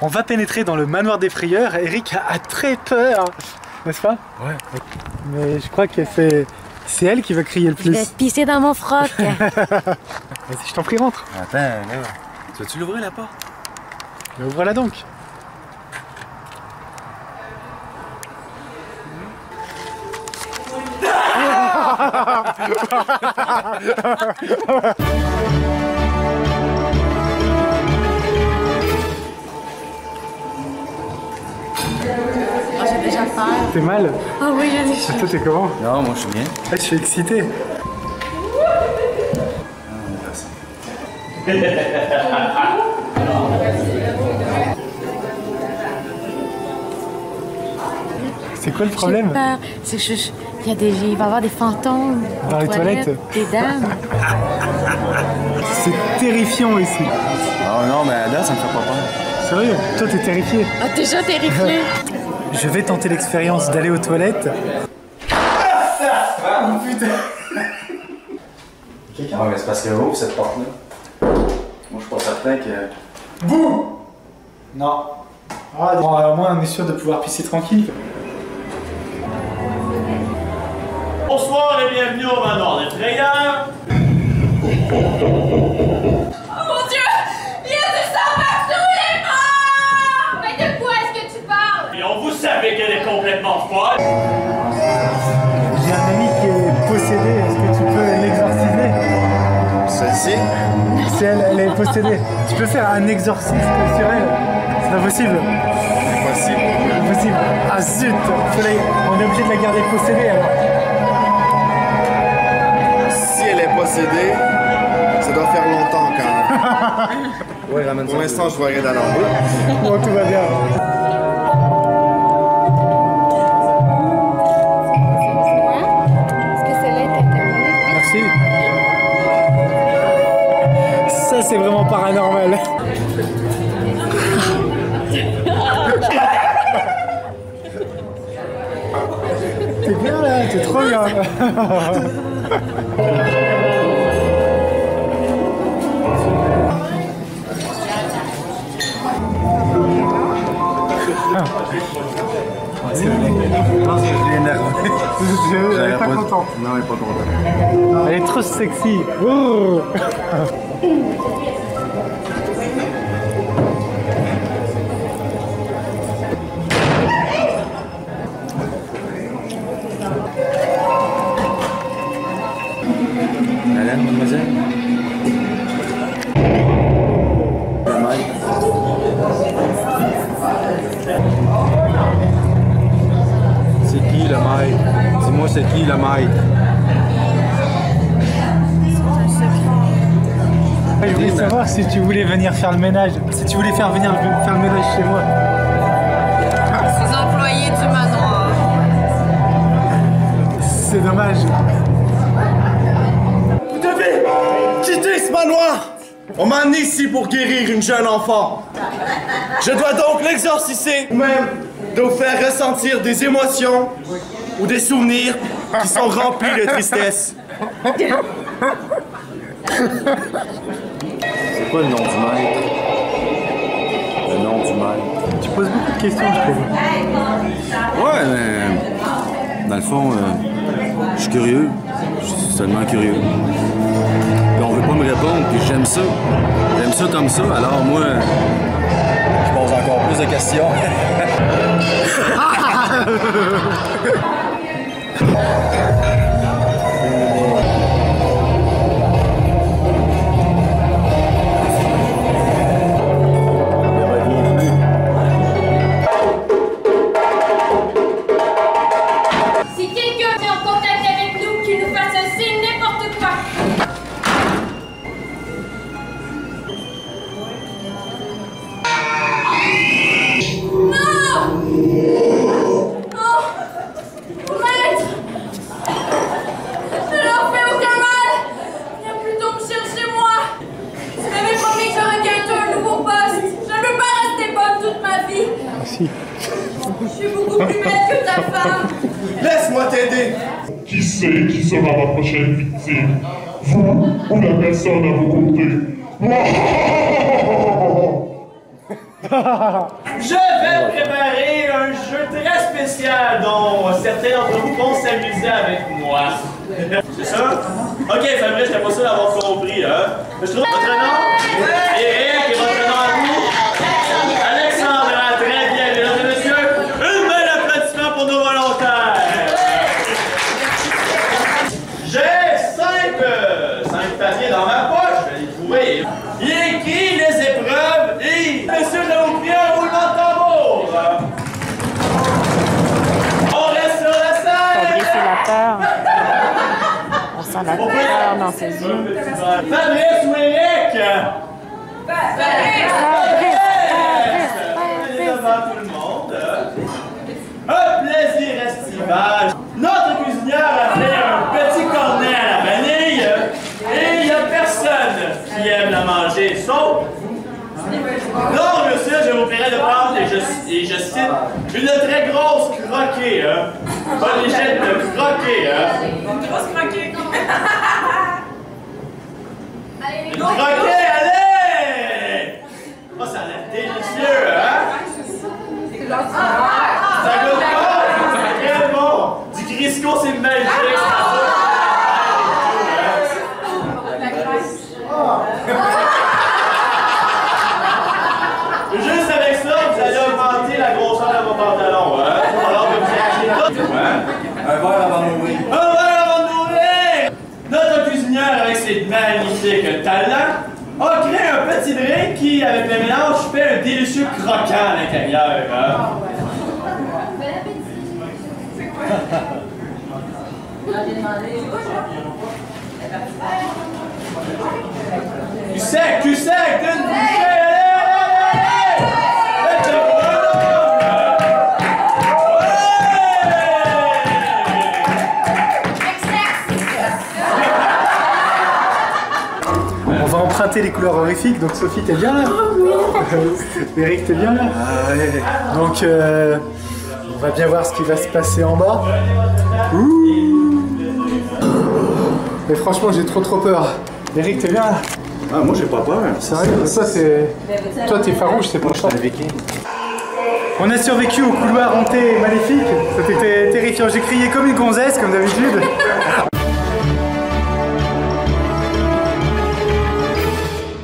On va pénétrer dans le manoir des frayeurs. Eric a très peur, n'est-ce pas? Ouais. Mais je crois que c'est elle qui va crier le plus. Je vais pisser dans mon froc. Vas-y, je t'en prie, rentre. Attends, là. Vas-tu l'ouvrir la porte? Mais ouvre-la donc. Oh, j'ai déjà peur. T'es mal? Ah oui, j'ai des choses. Toi, t'es comment? Non, moi je suis bien. Ah, je suis excité. C'est quoi le problème? J'ai peur. C'est que il va y avoir des fantômes. Dans les toilettes? Des dames. C'est terrifiant ici. Oh non, mais là, ça me fait pas peur. Sérieux? Toi, t'es terrifié. Ah, déjà terrifié. Je vais tenter l'expérience d'aller aux toilettes. Oh putain! Ouais, mais c'est parce qu'elle ouvre cette porte-là. Moi, je suis pas certain que. Bouh! Non. Ah, bon, au moins, on est sûr de pouvoir pisser tranquille. Bonsoir et bienvenue au manoir des frayeurs. Oh mon Dieu! Il y a du sang partout, il est mort! Mais de quoi est-ce que tu parles? Et on vous savez qu'elle est complètement folle. J'ai un ami qui est possédé. Est-ce que tu peux l'exorciser? Celle-ci? Si elle est possédée. Tu peux faire un exorcisme sur elle? C'est pas possible. Impossible. Impossible. Ah zut! On est obligé de la garder possédée alors. Si elle est possédée, ça doit faire longtemps quand même. Ouais, ramène ça. Pour l'instant, je vois rien dans l'embrouille. Bon, tout va bien. Est-ce que c'est là que Merci. Ça, c'est vraiment paranormal. T'es bien là, t'es trop bien. C'est vrai. Je pense que je l'ai énervé. Elle est pas contente. Non, elle est pas contente. Elle est trop sexy. Oh. Madame, mademoiselle? Le maître. C'est qui le maître? Dis-moi, c'est qui le maître? Je voulais savoir si tu voulais venir faire le ménage. Si tu voulais faire le ménage chez moi. Je suis employée du manoir. C'est dommage. Vous devez quitter ce manoir! On m'a amené ici pour guérir une jeune enfant. Je dois donc l'exorciser, ou même de vous faire ressentir des émotions ou des souvenirs qui sont remplis de tristesse. C'est quoi le nom du maître? Le nom du maître. Tu poses beaucoup de questions, je trouve. Ouais, mais dans le fond, je suis curieux. Je suis seulement curieux. Puis on veut pas me répondre, puis j'aime ça. J'aime ça comme ça, alors moi, je pose encore plus de questions. Si quelqu'un est en contact avec nous, qu'il nous fasse un signe, n'importe quoi. Non! Oh! Maître! Ne leur fais aucun mal! Viens plutôt me chercher moi! Tu m'avais promis que j'aurais bientôt un nouveau poste! Je ne veux pas rester bonne toute ma vie! Si. Je suis beaucoup plus belle que ta femme! Laisse-moi t'aider. Qui sait qui sera ma prochaine victime? Vous ou la personne à vos côtés? Je vais préparer un jeu très spécial dont certains d'entre vous vont s'amuser avec moi. C'est ça? Ok, c'est vrai, j'étais pas sûr d'avoir compris, hein? Je trouve votre nom? Eric, et votre nom à vous? Alexandra, très bien, mesdames et messieurs. Une belle applaudissement pour nos volontaires. J'ai 5 papiers dans ma poche, je vais les trouver. Il écrit les épreuves et monsieur le bien roulement de tambour. On reste sur la scène. Fabrice et la peur. On sent la peur dans ses yeux. Fabrice ou Eric? Fabrice. Devant tout le monde. Un plaisir estival. Notre cuisinière a fait un petit cornet à la vanille et il n'y a personne qui aime la manger, sauf vous. Non, monsieur, je vous prierai de prendre, et je cite, une très grosse croquée, hein. Pas des jettes de croquée, hein. Une grosse croquée. Une croquée, allez! Oh, ça a l'air délicieux, hein? Ça goûte bon? C'est très bon! Du Crisco, c'est magique! Juste avec ça, vous allez augmenter la grosseur de vos pantalons, hein? Alors que vous achetez tout, hein? Un verre avant de mourir. Un verre avant de mourir! Notre cuisinière, avec ses magnifiques talents, a créé un petit drink qui, avec le mélange, fait un délicieux croquant à l'intérieur, hein? Tu sec, d'une bouchée, On va emprunter les couleurs horrifiques, donc Sophie, t'es bien là? Eric, t'es bien là? Donc, on va bien voir ce qui va se passer en bas. Ouh. Mais franchement, j'ai trop peur. Eric, t'es bien là? Ah, moi, j'ai pas peur. Sérieux? Toi, t'es farouche, c'est pour ça. On a survécu au couloir hanté et maléfique. C'était terrifiant. J'ai crié comme une gonzesse, comme d'habitude.